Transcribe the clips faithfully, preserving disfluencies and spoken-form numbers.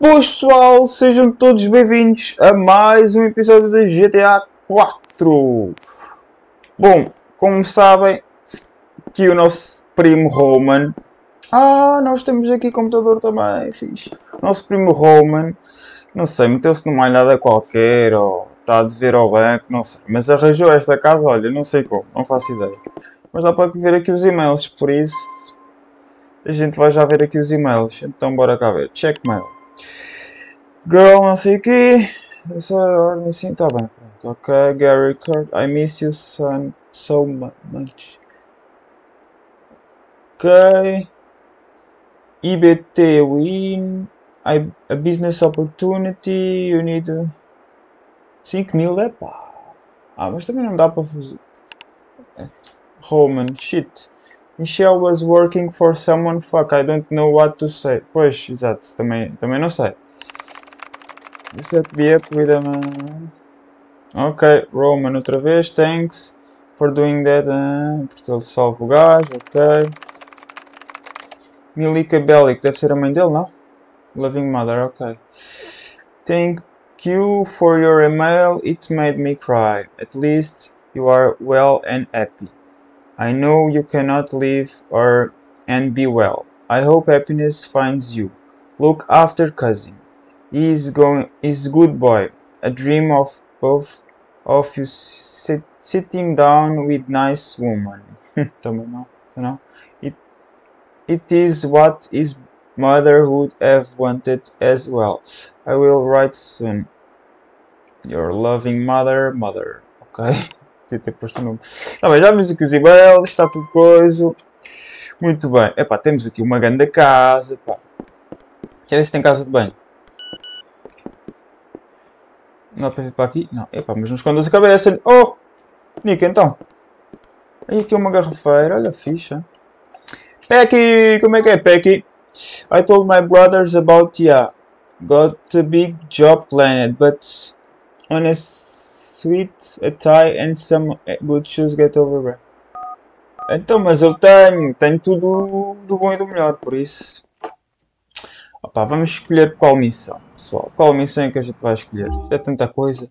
Boas pessoal, sejam todos bem-vindos a mais um episódio de G T A quatro. Bom, como sabem, aqui o nosso primo Roman. Ah, nós temos aqui computador também, fixe. Nosso primo Roman, não sei, meteu-se numa alhada qualquer ou está a dever ao banco, não sei. Mas arranjou esta casa, olha, não sei como, não faço ideia. Mas dá para ver aqui os e-mails, por isso a gente vai já ver aqui os e-mails. Então bora cá ver, check mail. Girl, não sei o quê. Essa ordem sim, tá bem. Pronto. Ok, Gary Kurt, I miss you son, so much. Ok. I B T win. I, a business opportunity. You need cinco mil, é pá. Ah, mas também não dá para fazer. Roman, shit. Michelle was working for someone. Fuck, I don't know what to say. Pois, exato, também, também não sei. Set me up with a man. Ok, Roman outra vez, thanks for doing that. Uh, porque ele salva o gajo, ok. Milika Bellic, deve ser a mãe dele, não? Loving mother, ok. Thank you for your email, it made me cry. At least you are well and happy. I know you cannot live or and be well. I hope happiness finds you. Look after cousin. He's going. He's good boy. A dream of both of you sit, sitting down with nice woman. Também não, não. It it is what his mother would have wanted as well. I will write soon. Your loving mother, mother. Ok. Devia ter posto o nome. Tá bem, já vimos aqui os e-mails, está tudo coisa. Muito bem. Epá, temos aqui uma grande casa. Pá. Quer ver se tem casa de banho? Não dá para vir para aqui? Não. Epá, mas não escondas a cabeça. Oh! Nick, então. Aí aqui uma garrafeira. Olha, ficha. Pecky! Como é que é, Pecky? I told my brothers about ya. Got a big job planned, but on a sweet a tie and some good shoes get over. Então, mas eu tenho. Tenho tudo do bom e do melhor, por isso. Opa, vamos escolher qual missão, pessoal. Qual missão é que a gente vai escolher? Isto é tanta coisa.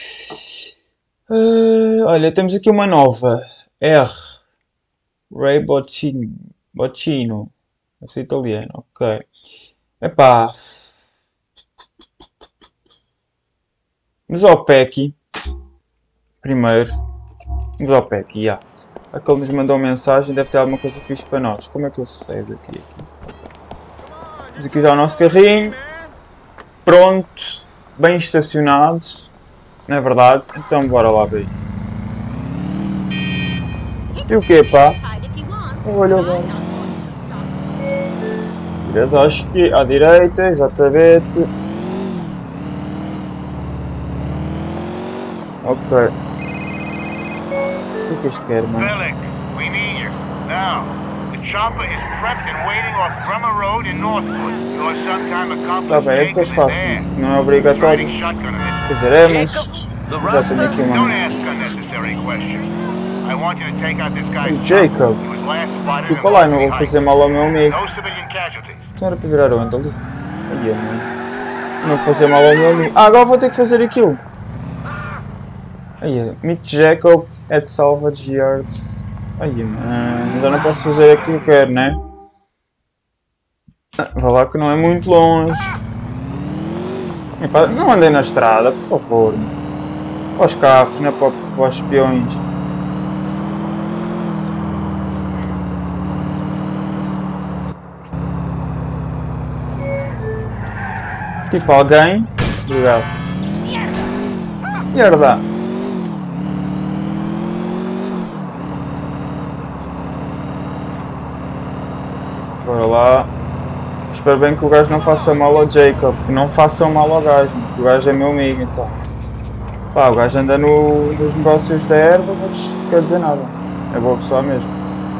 Uh, olha, temos aqui uma nova. R. Ray Boccino. Boccino. Esse é italiano, ok. Epá. Vamos ao Pecky. Primeiro. Vamos ao Pecky, já. Aquele nos mandou uma mensagem, deve ter alguma coisa fixe para nós. Como é que eu sei daqui aqui? Temos aqui já o nosso carrinho, pronto, bem estacionado, não é verdade? Então bora lá ver. E o que, pá? Olha, olha. Viras à direita, exatamente. Ok. O que é que isto quer, mano? Chopper is prepped and waiting off Bremer Road in Northwood. Your son time accomplished. Tá bem, é que eu faço isso. Não é obrigatório. Quer dizer, é, mas já tenho aqui uma. Don't ask unnecessary questions. I want you to take out this guy. Jacob. Fica lá, não vou fazer mal ao meu amigo. No civilian casualties. Não era para virar onde ali? Aí, mano. Não vou fazer mal ao meu amigo. Ah, agora vou ter que fazer aquilo. Aí, meet Jacob at Salvage Yard. Ai, mano, ainda não posso fazer aquilo que eu quero, né? Vá lá que não é muito longe. Epa, não andei na estrada, por favor. Para os carros, não é para, para os peões. Tipo alguém. Obrigado. Merda! Bora lá. Espero bem que o gajo não faça mal ao Jacob. Que não façam mal ao gajo. O gajo é meu amigo, então. Pá, o gajo anda no, nos negócios da erva, mas não quer dizer nada. É boa pessoa mesmo.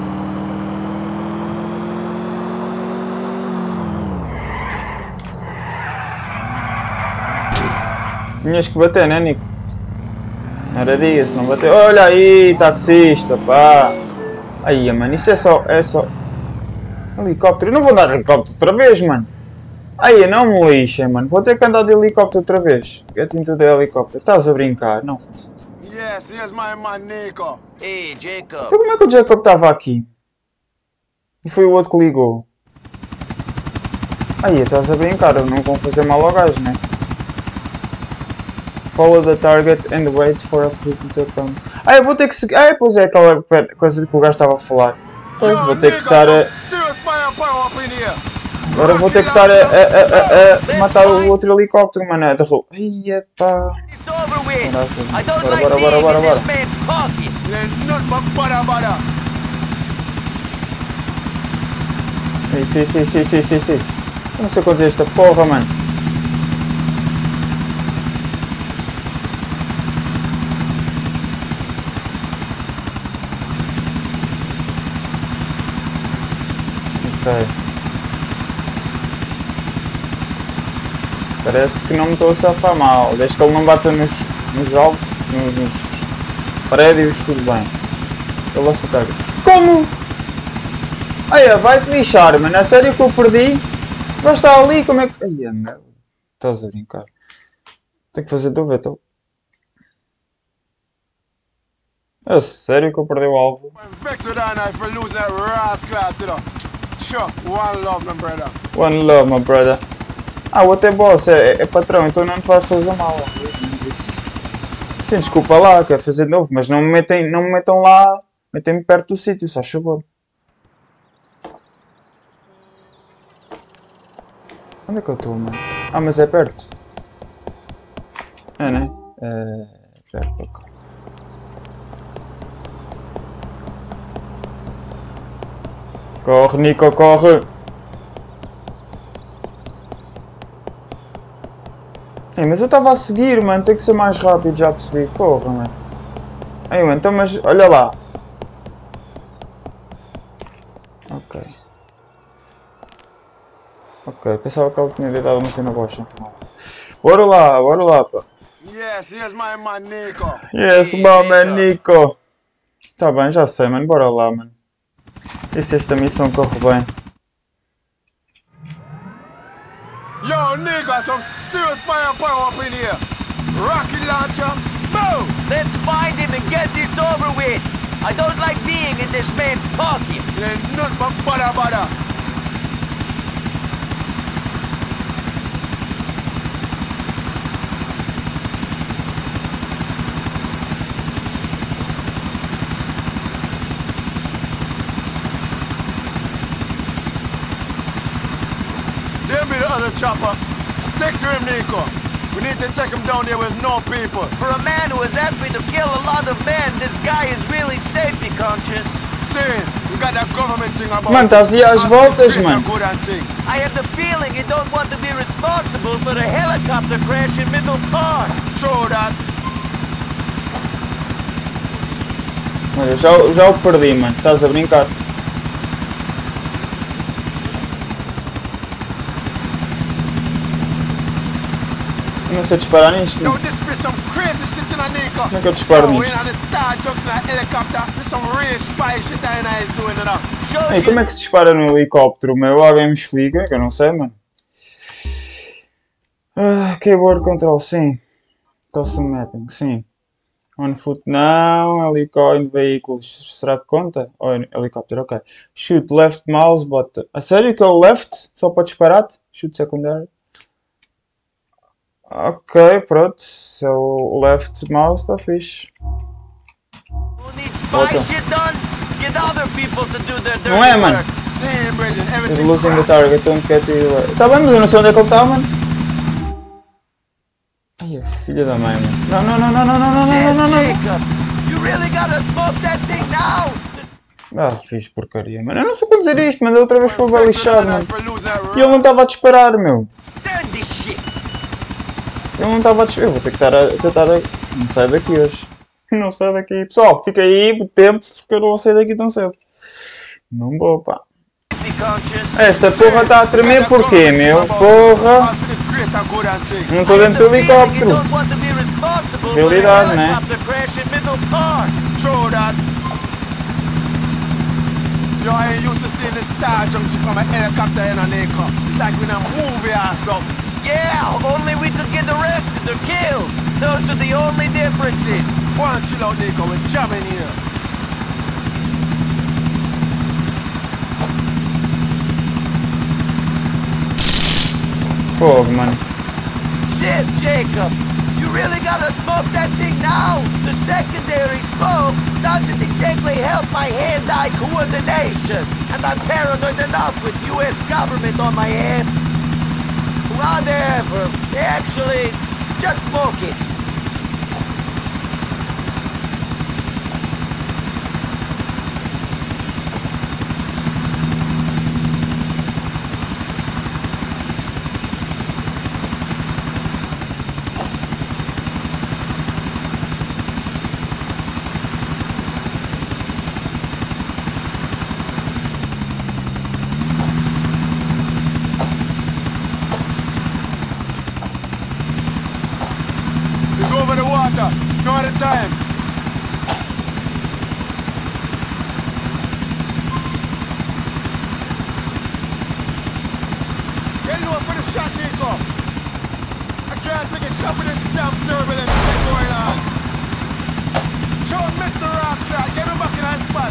Tinhas que bater, né, Nico? Não era disso, não bateu. Olha aí, taxista, pá. Aí, mano, isso é só... É só... Helicóptero, eu não vou dar helicóptero outra vez, mano. Aí, não me lixem, mano. Vou ter que andar de helicóptero outra vez. Get into the helicóptero. Estás a brincar? Não. Yes, here's my man Nico. Hey, Jacob. Então como é que o Jacob estava aqui? E foi o outro que ligou. Aí, estás a brincar. Não vão fazer mal ao gajo, né? Follow the target and wait for a crew to come. Ah, eu vou ter que seguir. Ah, pois é aquela coisa que o gajo estava a falar. Pois, vou ter que estar a... Agora vou ter que estar a, a, a, a matar o outro helicóptero, mano. Da rua. Ai, epá. Bora, bora, bora, bora, bora. Sim, sim, sim, sim, sim, sim, sim. Eu não sei conduzir esta porra, mano. Ok. Parece que não me estou a safar mal, desde que ele não bata nos, nos altos, nos, nos prédios, tudo bem. Eu vou acertar. Como? Ai, vai-te lixar, mano, é sério que eu perdi? Vai estar ali, como é que... Ai, meu, estás a brincar. Tenho que fazer dúvida, então. É sério que eu perdi o alvo? One love, my brother. Ah, o outro é boss, é, é patrão, então não te vais fazer mal. Sim, desculpa lá, quero fazer de novo, mas não me metem, não me metam lá, metem-me perto do sítio, só favor. Onde é que eu estou, mano? Ah, mas é perto. É, né? É perto, ok. Corre, Nico, corre! Ei, mas eu estava a seguir, mano, tem que ser mais rápido, já percebi. Porra, mano. Ei, mano, então, mas olha lá. Ok. Ok, pensava que ela tinha dado uma cena boa. Bora lá, bora lá, pá. Yes, here's my man Nico. Yes, my man Nico. Tá bem, já sei, mano, bora lá, mano. E se esta missão corre bem? Yo, nigga, some serious firepower up in here. Rocket launcher, boom! Let's find him and get this over with. I don't like being in this man's pocket. It ain't nothing but butter butter. Chopper, stick to him, Nico. We need to take him down there with no people. For a man who is happy to kill a lot of men, this guy is really safety conscious. See, we got that government thing about. Man, estás aí às voltas, mano. I have the feeling you don't want to be responsible for the helicopter crash in Middle Park. True that. Olha, já, já o perdi, mano. Estás a brincar? Eu não sei disparar nisto. Yo, this be some crazy shit in a Nico. Como é que eu disparo nisto? Ei, como é que se dispara no helicóptero, meu? Alguém me explica, que eu não sei, mano. Ah, keyboard control, sim. Custom mapping, sim. On foot, não. Helicóptero em veículos, será que conta? Ou oh, helicóptero, ok. Shoot left mouse button. A sério que é o left? Só para disparar-te? Shoot secundário. Ok, pronto. Se é o left mouse, está fixe. Não é, mano? He's losing the target, don't get it. Tá bem, mas eu não sei onde é que ele está, mano. Ai, a filha da mãe, mano. Não, não, não, não, não, não, não, não, não, não. Ah, fiz porcaria, mano. Eu não sei conduzir isto, mas da outra vez foi bem lixado, mano. E ele não estava a disparar, meu. Eu não estava a disparar. Eu vou ter que estar a tentar a... Não sai daqui hoje. Não sai daqui. Pessoal, fica aí por tempo, porque eu não vou sair daqui tão cedo. Não vou, pá. Esta porra está a tremer porquê, meu? Porra! Não estou dentro do helicóptero. Realidade, né? Yo, I ain't used to seeing the star junction from a helicopter in a Nico. It's like in a movie or something. Yeah, only we could get arrested or killed. Those are the only differences. Go on, chill out, Nico. We're jamming here. Fogo, mano. Shit, Jacob. You really gotta smoke that thing now? The secondary smoke doesn't exactly help my hand-eye coordination. And I'm paranoid enough with U S government on my ass. Whatever. Actually, just smoke it. It's over the water. No other time. Get low for the shot, Nico. I can't take a shot with this damn turbulence thing going on. Show him Mister Rossclad. Get him back in that spot.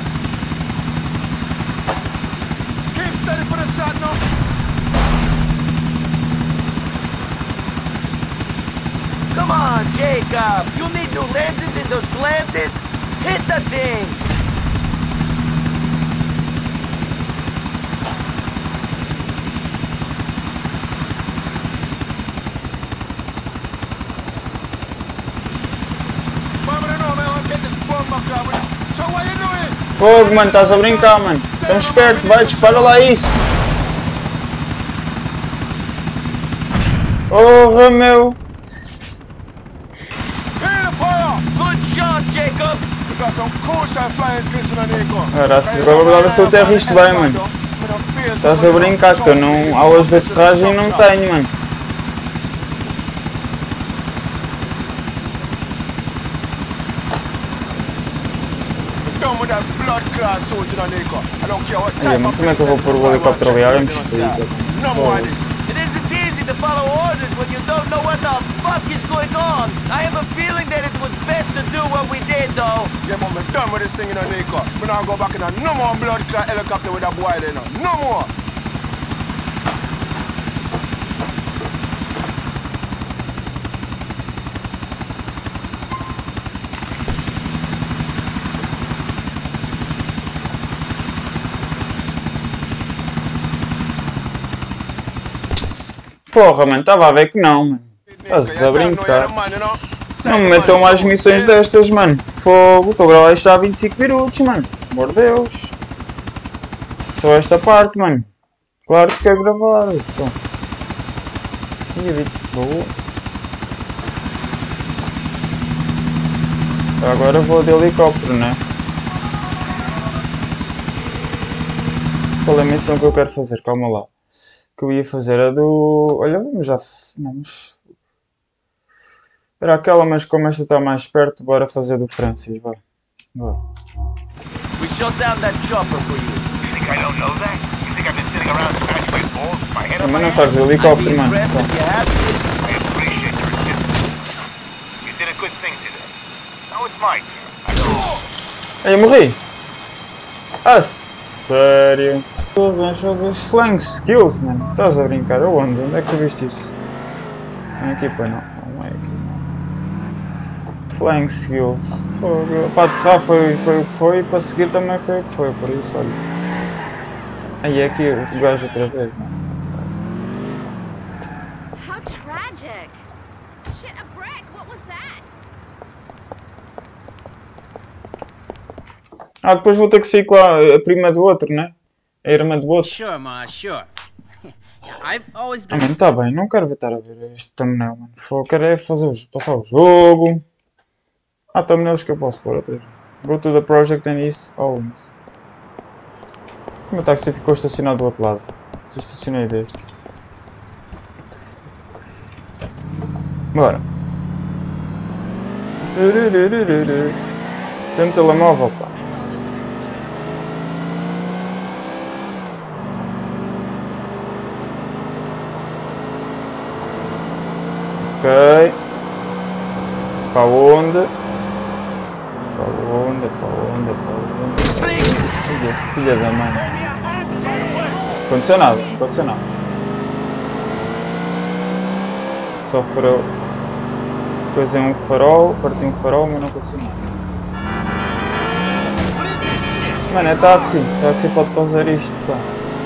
Keep steady for the shot now. Come on, Jacob! You need new lenses in those glasses? Hit the thing! Mama, I know, man. I'll get this bomb back out with it. So what you doing? Fogo, mano, estás a brincar, mano. Estamos esperto, vai, dispara lá isso. Porra, meu. Good shot, Jacob! We got some cool shot flying skills in the Nico. Graças a Deus, agora se eu até isto bem, mano. Estás a brincar que eu não. Aulas de aterragem não tenho, mano. Done with that blood clot soldier in the Nico. I don't care what Ai, type mano, of como é que eu vou pôr o helicóptero ali? Alguém me explica. No more of this. It isn't easy to follow orders when you don't know what the fuck is going on. I have a feeling that it was best to do what we did, though. Yeah, but we're done with this thing in the Nico. We now go back in a no more blood clot helicopter with that boy there now. No more. Porra, mano, estava a ver que não, mano. Estás a brincar. Não me metam mais missões destas, mano. Fogo, estou a gravar isto há vinte e cinco minutos, mano. Amor de Deus. Só esta parte, mano. Claro que quero gravar. Então. E evito fogo. Agora vou de helicóptero, né? Qual é a missão que eu quero fazer? Calma lá. Que eu ia fazer a do... Olha, vamos já... Vamos... Era aquela, mas como esta está mais perto, bora fazer do Francis, vai. Bora. We shut down that chopper for you. You think I don't know that? You think I've been sitting around scratching my balls with my head up Mas my não ass? faz o I'd be helicóptero, mano. impressed if you had to. I appreciate your assistance. You did a good thing today. Now it's my turn. Aí eu morri. Ah, sério? Os flying skills, mano. Estás a brincar? Eu onde? Onde é que tu viste isso? Não é aqui, pai, não. Não é aqui. Flying skills. Para aterrar foi, foi o que foi e para seguir também foi o que foi. Por isso, olha. Aí é aqui o gajo outra vez, mano. How tragic! Shit, a brick! What was that? Ah, depois vou ter que sair com a, a prima do outro, né? A irmã do outro. Sure, Ma, sure. I've always Ah, been. mano, tá bem, não quero estar a ver este thumbnail, mano. Vou querer fazer o, passar o jogo. Há thumbnails que eu posso pôr outras. Go to the project and is owns. O meu táxi ficou estacionado do outro lado. Eu estacionei deste. Bora. Tem um telemóvel, pá. Ok. Para onde? Para onde? Para onde? Para onde? Filha, filha da mãe. Não aconteceu nada, não aconteceu nada. Só farol. Depois é um farol, parti um farol, mas não aconteceu nada. Mano, é táxi. Táxi pode fazer isto, pá.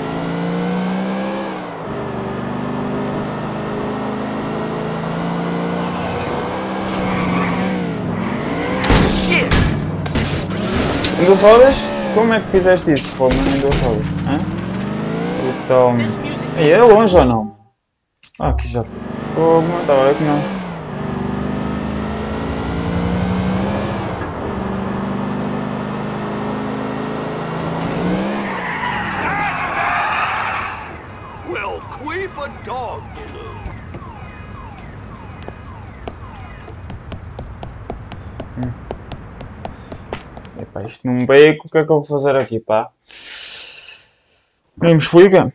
Em duas rodas? Como é que fizeste isso? Pô, em duas rodas? Hã? Então... E é longe ou não? Ah, aqui já... Pô, mas estava a ver que não. Well, queef a dog balloon. Epá, isto num beco, o que é que eu vou fazer aqui, pá? Nem me explica.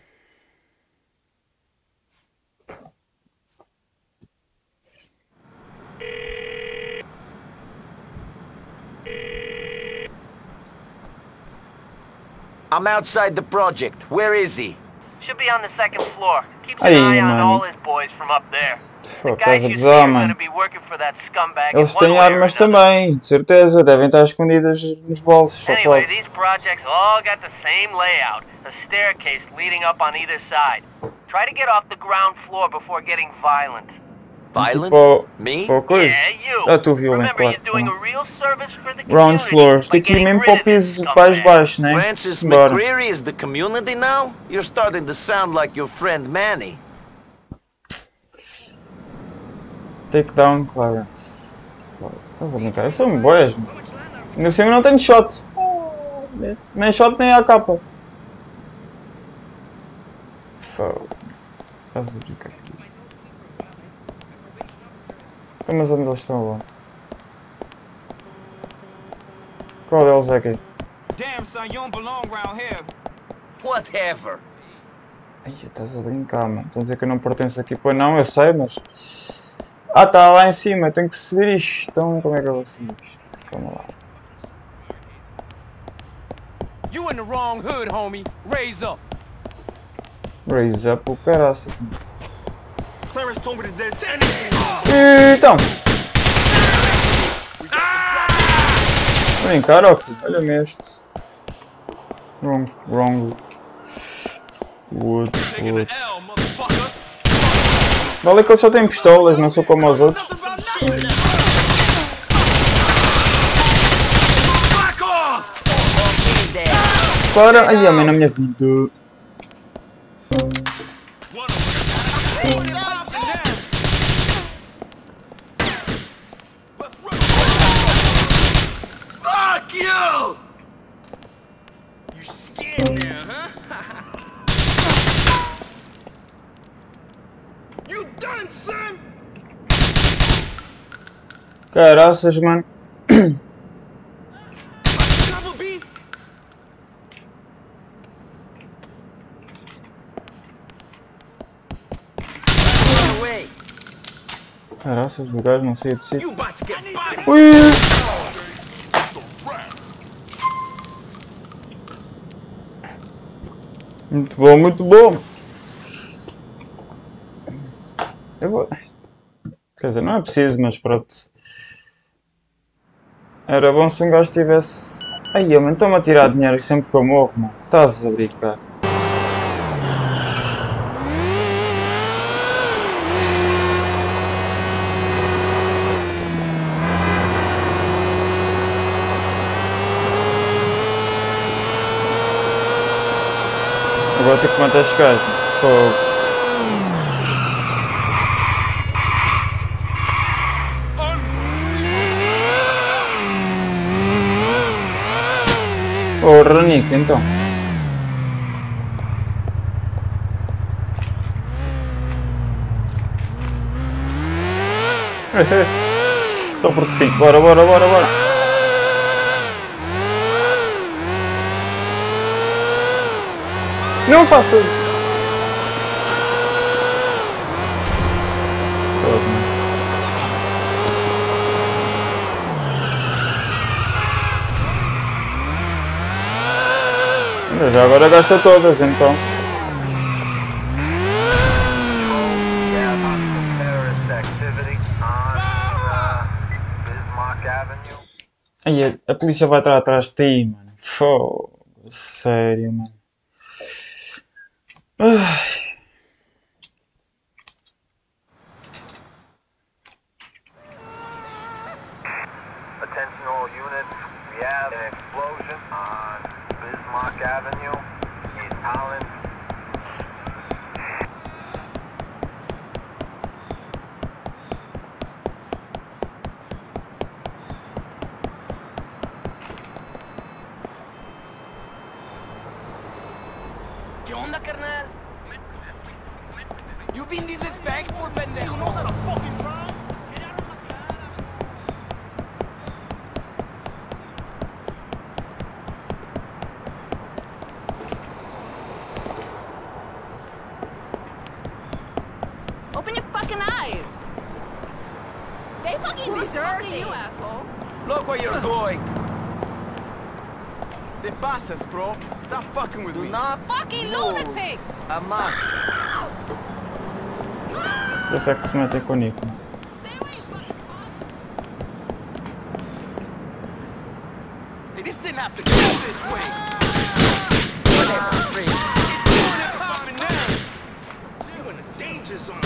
I'm outside the project. Where is he? Should be on the second floor. Keeps Aí, an eye on mano. all his boys from up there. Pô, The guys estás a you see gozar, are mano. gonna be working for that scumbag in Eles one têm way or armas another. também, de certeza. Devem estar escondidas nos bolsos, só Anyway, pode. these projects all got the same layout. A staircase leading up on either side. Try to get off the ground floor before getting violent. Violent? Tipo, Me? pô, coisa. Yeah, you. Ah, tu violento, Remember, claro. you're doing Tá. a real service for the Ground community floors. by Tem que ir getting mesmo rid para o of this piso mais scumbag. baixo, né? Francis Bora. McCreary is the community now? You're starting to sound like your friend Manny. Take down Clarence. Pô, estás a brincar? Eu sou um boias, mano. Ainda por cima não tenho shot. Nem shot nem a capa. Fogo. Estás a brincar aqui. Mas onde eles estão agora? Qual deles é aqui? Damn, son, you don't belong around here. Whatever. Ai, estás a brincar, mano. Estão a dizer que eu não pertenço aqui. Pois não, eu sei, mas... Ah, está lá em cima. Eu tenho que subir isto. Então, como é que eu vou subir isto? Calma lá. You in the wrong hood, homie. Raise up. Raise up o caraças. Clarence told me to dead ten. Então! Brincar, ó, filho. Olha-me este. Wrong, wrong. Wood, wood. L, motherfucker. Vale que eles só têm pistolas, não sou como os outros. Back off! Para! Ai, amém na minha vida. Fuck you! You scared now, huh? You done, son? Caraças, mano. Cover B? Away. Caraças, o gajo não saía de You sítio. about to get body. Ui! Muito bom, muito bom. Eu vou... Quer dizer, não é preciso, mas pronto. Era bom se um gajo tivesse... Ai, mano, estão-me a tirar dinheiro sempre que eu morro, mano. Estás a brincar. Agora tenho que matar estes gajos. Fogo. Porra, Nick, então. Só porque sim. Bora, bora, bora, bora. Não faço isso. Todo, né? Já agora gasta todas, então. Aí a, a polícia vai estar atrás de ti, mano. Fogo, sério, mano. Ai. Attention all units, we have an explosion on Bismarck Avenue, East Holland. ¿Qué onda, carnal? You been disrespectful, pendejo. No, a fucking crime. Open your fucking eyes. They fucking deserve it. You asshole. Look where you're going. Te pasas, bro. Stop fucking with Do me. not Fucking move. lunatic. A must. Esse é que se metem com o Nico. Stay away from me. Hey, this didn't have to go this way. Whatever, free. It's going to popping now. You in a danger zone.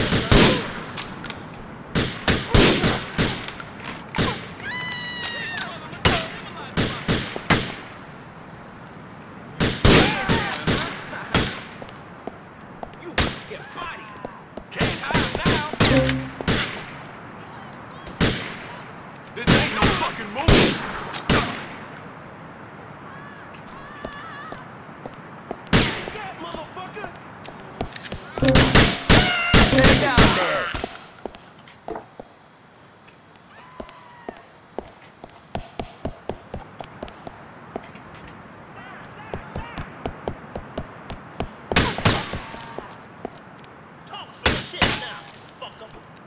You about to get bodied. Can't hide now. This ain't no fucking movie. That motherfucker. Stay down there. Talk some shit now, fucker.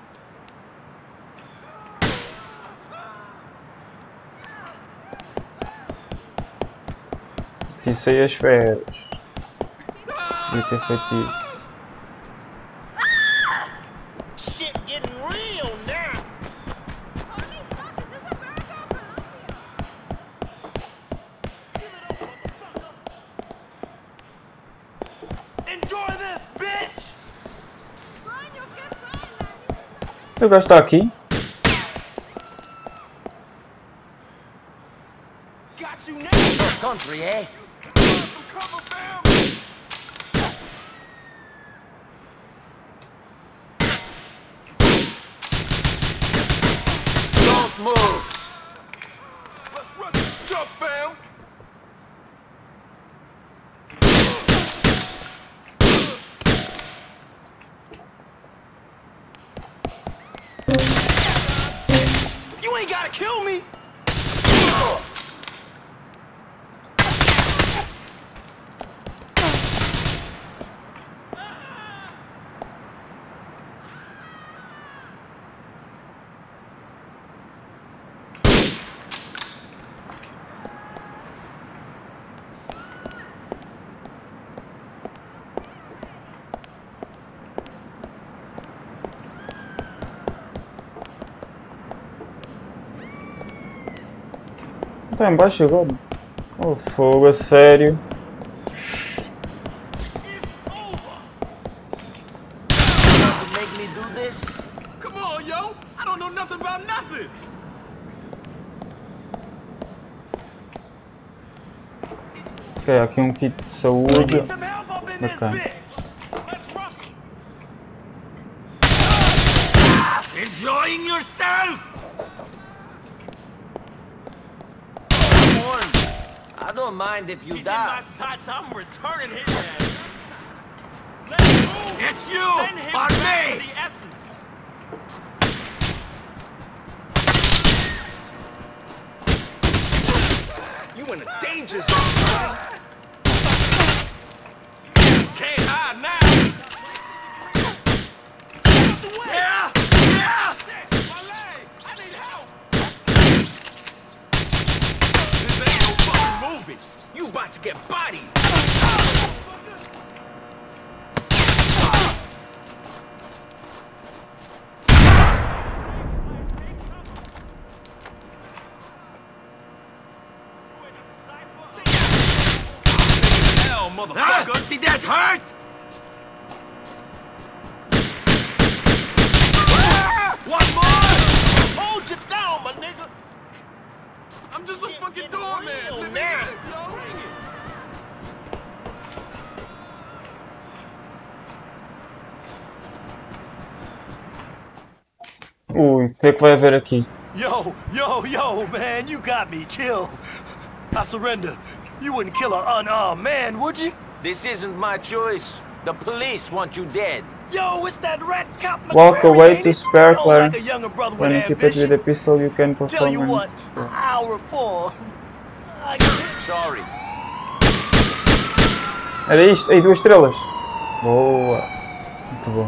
Isso aí as férias. Devia ter feito isso. Shit getting real now. Holy fuck, is this a burger? Enjoy this, bitch. Brian, you get silent. Teu gajo está aqui? Got you now. Your country, eh? Some cover, fam. Don't move. Let's run this truck, fam. You ain't gotta kill me. Está embaixo agora. Oh, fogo, a sério. It's over. You want to make me do this? Come on, yo. I don't know nothing about nothing. Ok, aqui um kit de I saúde. need some help up in this Okay. bitch. Let's rustle. Enjoying yourself? I don't mind if you He's in my die. sights. I'm returning his ass. Let's move. It's you. Send him on back me. to the essence. You in a danger zone. Can't hide now. Yeah, yeah. My leg. I need help. This ain't no fucking movie. You about to get bodied. motherfucker! Ah, did that hurt? One more! Hold you down, my nigga! I'm just a fucking doorman! Let me in, yo! Ui, o que é que vai haver aqui? Yo, yo, yo, man, you got me. Chill. I surrender. You wouldn't kill an unarmed man, would you? This isn't my choice. The police want you dead. Yo, it's that rat cop Walk McCreary, away ain't to it? spare Oh, Clarence. like a younger brother When with you keep it with ambition. the pistol, you can Tell perform you an- what, hour four. I get it. Sorry. Era isto? Ei, duas estrelas! Boa! Muito bom.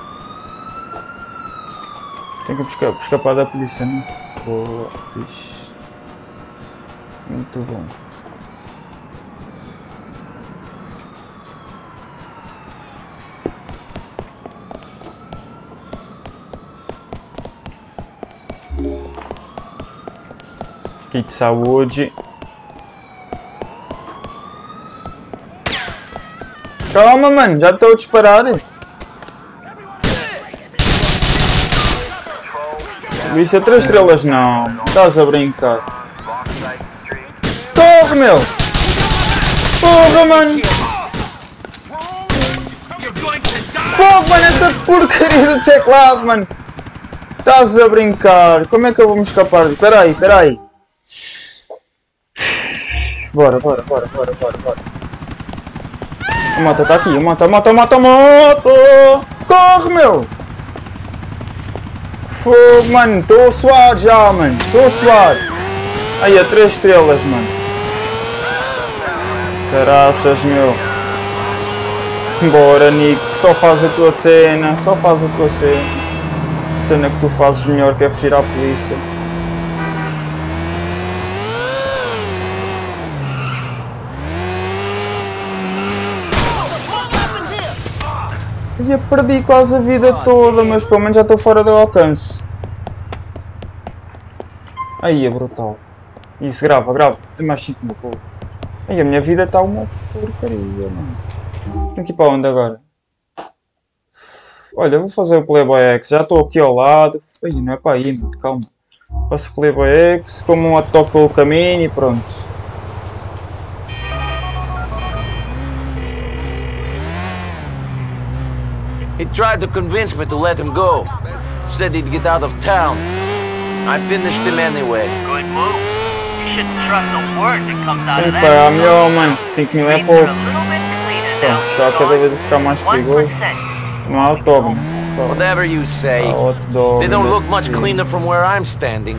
Tenho que buscar, escapar da polícia, não? Boa, fixe. Muito bom. Kit de saúde. Calma, mano, já estou a disparar. Isso é três estrelas, não. Estás a brincar. Corre, meu! Porra, mano! Corre, mano, essa porcaria do teclado, mano! Estás a brincar! Como é que eu vou me escapar? Espera aí, espera aí. Bora, bora, bora, bora, bora, bora. A moto está aqui, a moto, a moto, a moto, a moto! Corre, meu! Fogo, mano, estou suado já, mano, estou suado. Aí, a três estrelas, mano. Caraças, meu. Bora, Nico, só faz a tua cena, só faz a tua cena. A cena que tu fazes melhor que é fugir à polícia. Eu perdi quase a vida toda, mas pelo menos já estou fora do alcance. Aí é brutal. Isso, grava, grava. Tem mais cinco mil, pô. Aí a minha vida está uma porcaria, mano. Tenho que ir para onde agora? Olha, vou fazer o Playboy X. Já estou aqui ao lado. Aí, não é para aí, mano. Calma. Faço o Playboy X, como um hot dog pelo caminho e pronto. He tried to convince me to let him go. Said he'd get out of town. I finished him anyway. Good move. You shouldn't trust a word that comes out Tem of que that. pagar melhor, mano. cinco mil é Things are pouco. a little bit cleaner Então, now, está you cada know? vez a ficar mais One perigoso. percent. Não há autódromo. Só Whatever you say. há hot dog. They don't look ainda much assim. cleaner from where I'm standing.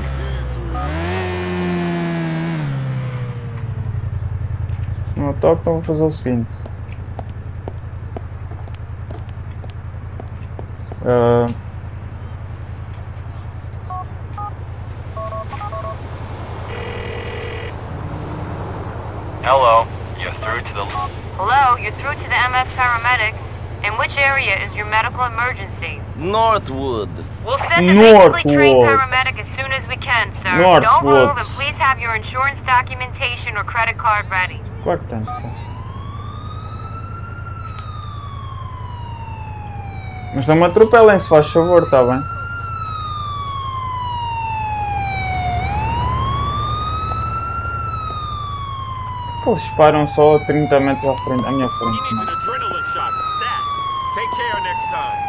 No autódromo vou fazer o seguinte. Uh, Hello. You're through to the... Hello, you're through to the M F paramedics. In which area is your medical emergency? Northwood. We'll send a medically trained Northwood. paramedic as soon as we can, sir. Northwood. Don't move and please have your insurance documentation or credit card ready. claro que tem. tem. Mas não me atropelem, se faz favor, está bem? Eles param só a trinta metros à, frente, à minha frente. He needs an adrenaline shot, stat. Take care next time.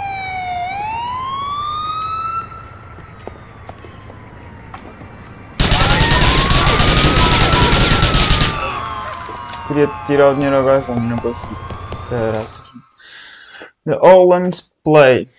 Queria tirar o dinheiro ao gajo, mas não consegui. Caraças. The Hollands Play.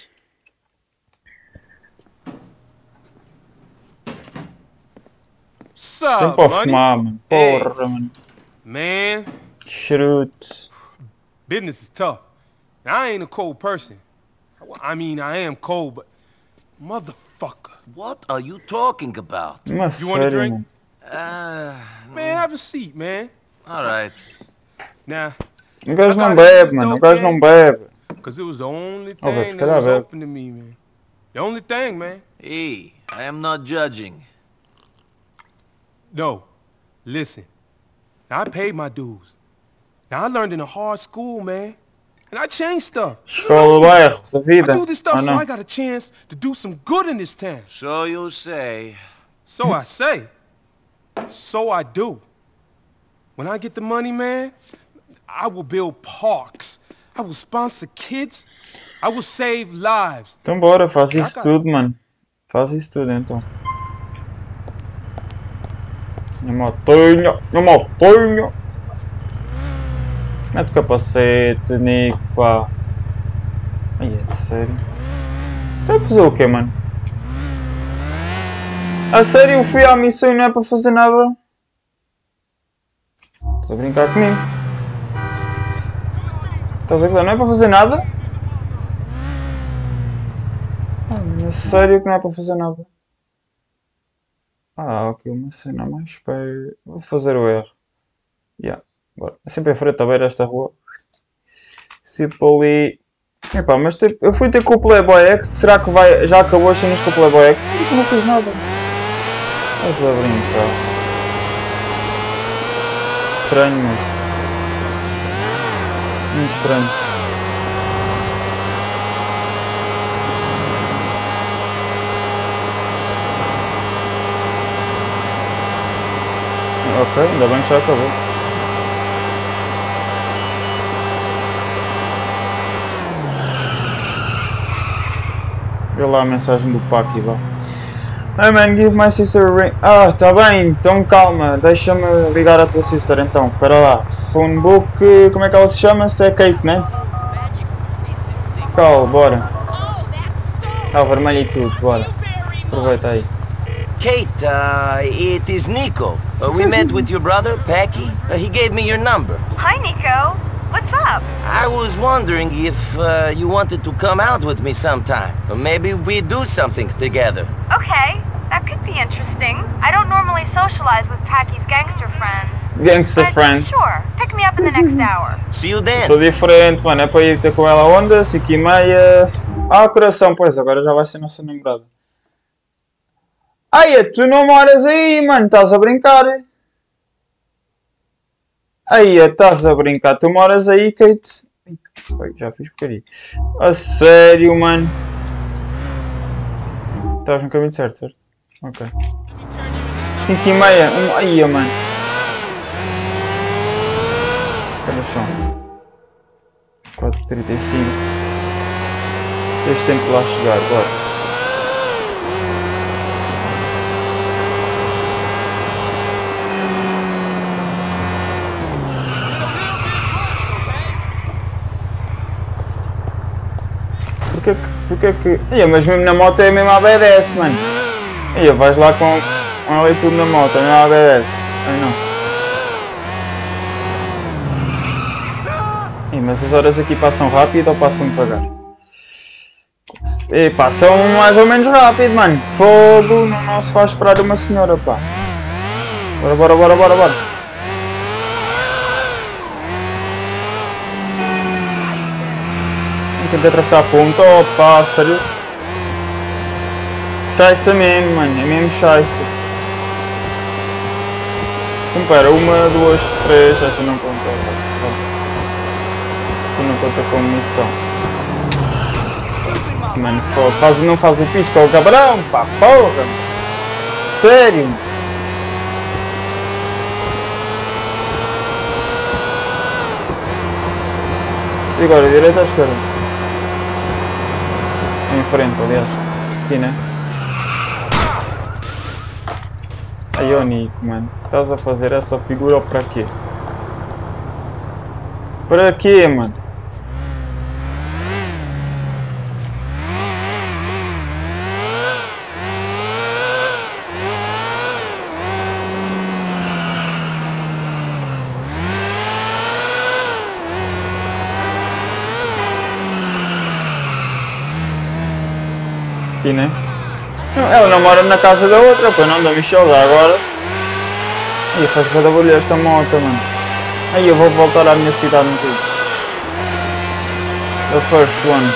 What's Tem up, para money? fumar, mano. Hey. Porra, mano. Man, Charutos. business is tough. Now, I ain't a cold person. I mean, I am cold, but motherfucker. What are you talking about? Mas You want a sério, drink? mano. Uh, Man, have a seat, man. all right. Now, O gajo I não thought bebe, it was mano. O dope, gajo man. não bebe. because it was the only Oh, but thing that calhar was bebe. open to me, man. The only thing, man. Hey, I am not judging. No, listen. I paid my dues. Now, I learned in a hard school, man. And I changed stuff. Escola do bairro, da vida. I do this stuff Ah, so não. I got a chance to do some good in this town. So you say. So I say. So I do. When I get the money, man, I will build parks. I will sponsor kids. I will save lives. Então bora, faz isso tudo, mano. Faz isso tudo então. Minha motinha, minha motinha. Mete o capacete, Nico, pá. Ai, é sério. Então a fazer o quê, mano? A sério, eu fui à missão e não é para fazer nada? Estás a brincar comigo? Estás a dizer, não é para fazer nada? Ah, é sério que não é para fazer nada? Ah, ok, uma cena mais para... Vou fazer o erro. Yeah, bora. É sempre em frente a ver esta rua. Se por ali... Epá, mas tipo, eu fui ter com o Playboy X. Será que vai... já acabou as cenas com o Playboy X? Eu não fiz nada. Estás a brincar. Estranho, mas... Muito estranho. Ok, ainda bem que já acabou. Vê lá a mensagem do Paki, vá. Hey man, give my sister a ring. Ah, tá bem, então calma, deixa-me ligar a tua sister então, espera lá. Phonebook, como é que ela se chama? Se é Kate, né? Calma, bora. Tá vermelho e tudo, bora. Aproveita aí. Kate, uh, it is Nico. Uh, we met with your brother, Packy. Uh, he gave me your number. Hi, Nico. What's up? I was wondering if uh, you wanted to come out with me sometime. Or maybe we do something together. Okay, that could be interesting. I don't normally socialize with Packy's gangster friends. Gangster But friends. sure, pick me up in the next hour. See you then. Sou diferente, mano, é para ir ter com ela onda, cinco e meia. Ah, coração, pois, agora já vai ser nossa namorada. Ai, tu não moras aí, mano, estás a brincar? Aí, estás a brincar, tu moras aí, Kate? Ai, já fiz porcaria. A sério, mano? Estás no caminho certo, certo? Ok. cinco e meia, um... Aí, mano. Cadê o chão? quatro e trinta e cinco. Tens tempo de lá chegar, bora. Porquê que... Porquê que... Ia, mas mesmo na moto é mesmo a B D S, mano. Ia, vais lá com... com ela e tudo na moto, é mesmo a B D S. Ai não. Ih, mas as horas aqui passam rápido ou passam devagar? E passam mais ou menos rápido, mano. Fogo, não, não se faz esperar uma senhora, pá. Bora, bora, bora, bora, bora. Tentei atravessar a ponta, oh pássaro. Chaiça mesmo, mano, é mesmo chaiça. Então pera, uma, duas, três, essa não conta. Essa não conta como missão. Mano, pô, faz, não faz o pisco ao cabrão, pá, porra. Sério. E agora, direita ou esquerda? Em frente, aliás. Aqui, né? Aí, ô Nico, mano. Estás a fazer essa figura para quê? Para quê, mano? Aqui, né? Não, ela não mora na casa da outra, pois não, da Michelle, já agora. Aí faz cada bolha esta moto, mano. Aí eu vou voltar à minha cidade no tudo. The first one.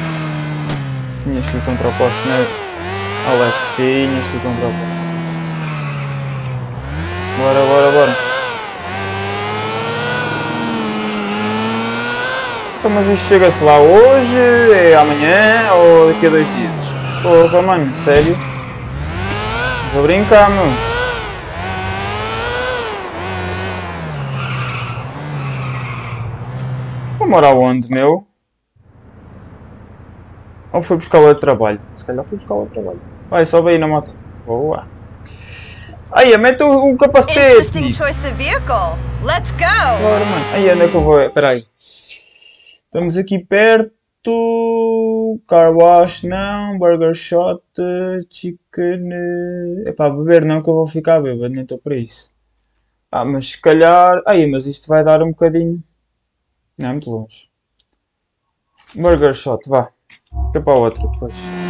Tinhas que ir contra o poste, né? Alex, tinhas que ir contra o poste. Bora, bora, bora. Então, mas isto chega-se lá hoje, é amanhã ou daqui a dois dias? Porra, mano, sério? Vou brincar, meu. Vou morar onde, meu? Ou foi buscar lá de trabalho? Se calhar foi buscar lá de trabalho. Vai, sobe aí na moto. Boa. Aí, mete o, o capacete. Interesting choice of vehicle. Let's go. Bora, mano. Aí, onde é que eu vou? Espera aí. Estamos aqui perto. Car wash não. Burger shot. Chicken. É pá, beber não, que eu vou ficar bêbado. Nem estou para isso. Ah, mas se calhar. Aí, mas isto vai dar um bocadinho. Não é muito longe. Burger shot, vá. Fica para a outra depois.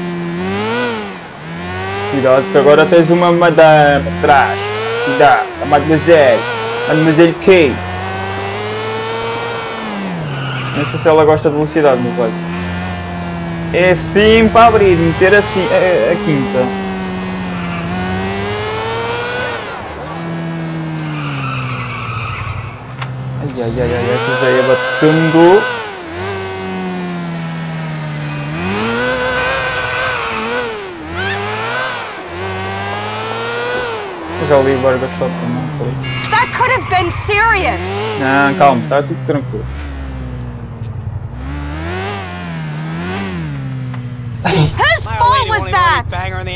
Cuidado que agora tens uma madame atrás. Cuidado, a mademoiselle. Mademoiselle K. Não sei se ela gosta de velocidade, mas olha. É assim para abrir, meter assim a, a quinta. Ai ai ai ai, esta já ia batendo. Já li o Burger Shot também, por isso. That could have been serious. Não, calma, está tudo tranquilo. Whose fault was that?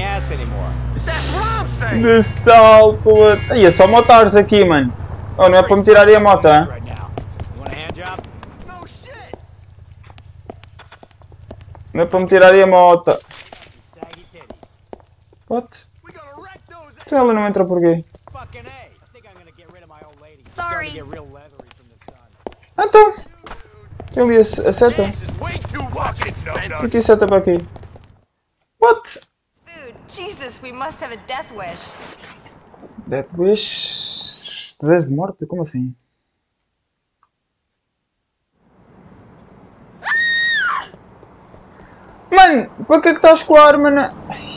De salto. Aí é só motores aqui, mano. Oh, não é para me tirarem a moto, hein? Não é para me tirarem a moto. What? Então ela não entra por quê? Sorry. Então. Tem ali a, a seta. Por que seta para aqui? What? Food. Jesus, we must have a death wish. Death wish. Desejo de morte? Como assim? Mano, para que é que estás com a arma na...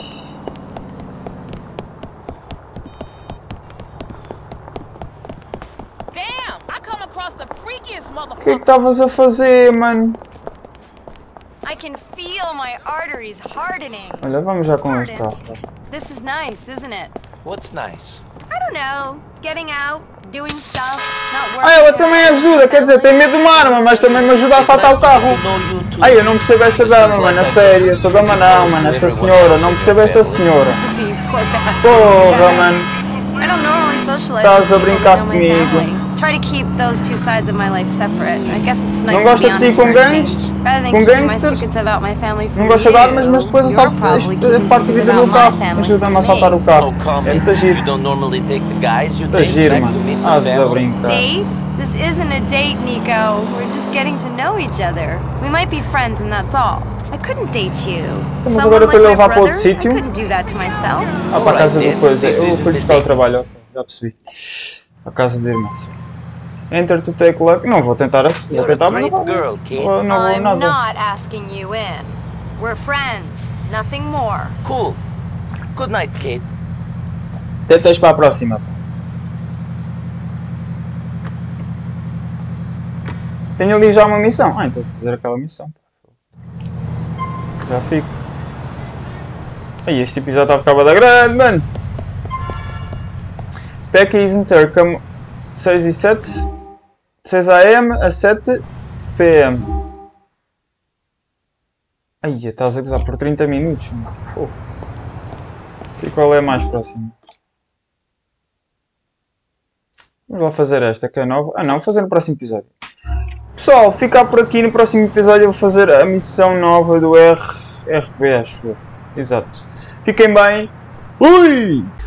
O que é que estavas a fazer, mano? I can feel my arteries hardening. Olha, vamos já com este carro. This is nice, isn't it? What's nice? I don't know. Getting out, doing stuff, not working. Ah, ela também ajuda, quer dizer, tem medo de uma arma, mas também me ajuda a assaltar o carro. Ai, eu não percebo esta dama, mano, a sério, esta dama não, mano, esta senhora, não percebo esta senhora. Porra, mano. I don't normally socialize Estás a with people brincar that know my comigo. family. Try to keep those two sides of my life separate. I guess it's Não nice to gosta be de honest ti com for a gangues? change. Rather than Com keeping my gangsters? secrets about my family from Não gosta de armas, mas you, depois you're assalta probably a keeping parte de secrets vida do about my carro. family Ajuda-me a from assaltar me. o carro. Oh, come É in. muito You giro. don't normally take the guys you Muito date giro, back to meet mano. the Estás a family. brincar. Date? This isn't a date, Nico. We're just getting to know each other. We might be friends and that's all. I couldn't date you. Mas Someone agora like para my levar para outro brothers, I sítio? couldn't do that to myself. Ah, para a casa do coisa. This Eu is fui the buscar o date. trabalho, ok, já percebi. A casa de irmãos. Enter to take luck. Não vou tentar assim. Vou You're a tentar, mas great não vou. girl, kid. Não, não vou I'm nada. not asking you in. We're friends, nothing more. Cool. Good night, Kate. Tentas para a próxima. Tenho ali já uma missão. Ah, então vou fazer aquela missão. Já fico. Aí, este episódio está a ficar bada grande, mano. Pack is intercom seis e sete. seis A M a sete P M. Ai, estás a gozar por trinta minutos. Mano. E qual é a mais próxima? Vamos lá fazer esta que é nova. Ah não, vou fazer no próximo episódio. Pessoal, ficar por aqui. No próximo episódio eu vou fazer a missão nova do R R B, acho eu. Exato. Fiquem bem. Ui!